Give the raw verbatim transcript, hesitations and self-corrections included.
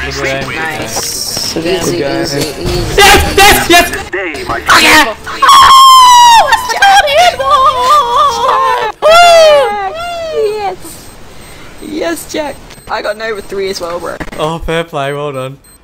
Nice. Easy, easy, easy, easy. Yes! Yes! Yes! Oh yeah! Yes! Yes, Jack. I got an over three as well, bro. Oh, fair play. Well done.